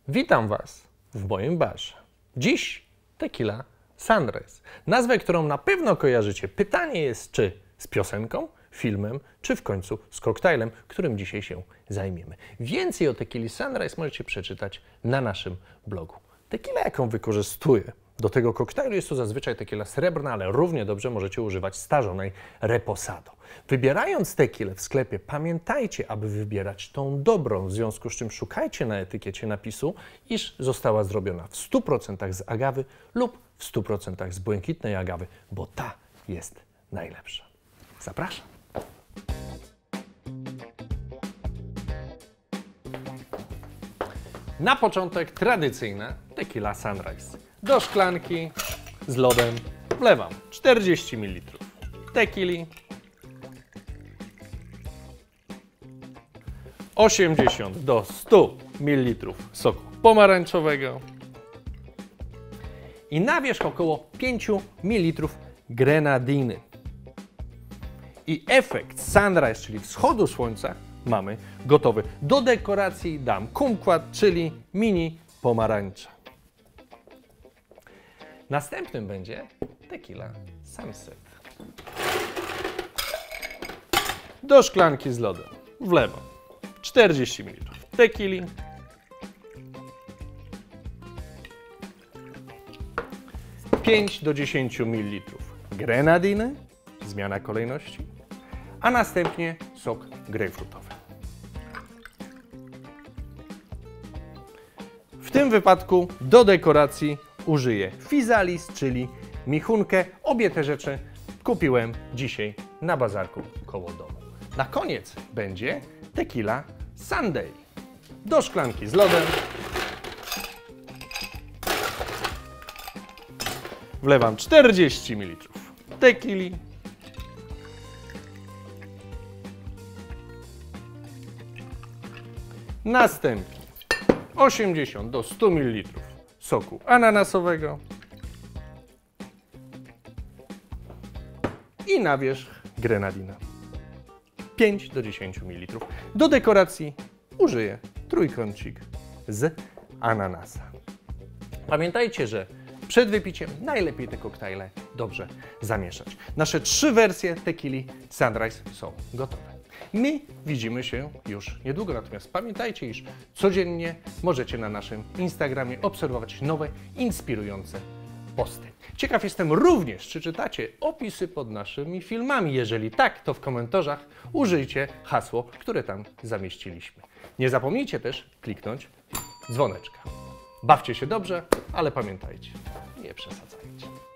Witam Was w moim barze. Dziś Tequila Sunrise. Nazwę, którą na pewno kojarzycie. Pytanie jest, czy z piosenką, filmem, czy w końcu z koktajlem, którym dzisiaj się zajmiemy. Więcej o Tequili Sunrise możecie przeczytać na naszym blogu. Tequila, jaką wykorzystuję do tego koktajlu, jest to zazwyczaj tequila srebrna, ale równie dobrze możecie używać starzonej Reposado. Wybierając tequilę w sklepie, pamiętajcie, aby wybierać tą dobrą, w związku z czym szukajcie na etykiecie napisu, iż została zrobiona w 100% z agawy lub w 100% z błękitnej agawy, bo ta jest najlepsza. Zapraszam. Na początek tradycyjna Tequila Sunrise. Do szklanki z lodem wlewam 40 ml tequili, 80 do 100 ml soku pomarańczowego i na wierzch około 5 ml grenadiny. I efekt sunrise, czyli wschodu słońca, mamy gotowy. Do dekoracji dam kumquat, czyli mini pomarańcza. Następnym będzie Tequila Sunset. Do szklanki z lodem wlewam 40 ml tequili, 5 do 10 ml grenadiny, zmiana kolejności, a następnie sok grejpfrutowy. W tym wypadku do dekoracji użyję Physalis, czyli michunkę. Obie te rzeczy kupiłem dzisiaj na bazarku koło domu. Na koniec będzie Tequila Sunday. Do szklanki z lodem wlewam 40 ml tequili, 80 do 100 ml soku ananasowego i na wierzch grenadina 5 do 10 ml. Do dekoracji użyję trójkącik z ananasa. Pamiętajcie, że przed wypiciem najlepiej te koktajle dobrze zamieszać. Nasze 3 wersje Tequili Sunrise są gotowe. My widzimy się już niedługo, natomiast pamiętajcie, iż codziennie możecie na naszym Instagramie obserwować nowe, inspirujące posty. Ciekaw jestem również, czy czytacie opisy pod naszymi filmami. Jeżeli tak, to w komentarzach użyjcie hasło, które tam zamieściliśmy. Nie zapomnijcie też kliknąć dzwoneczka. Bawcie się dobrze, ale pamiętajcie, nie przesadzajcie.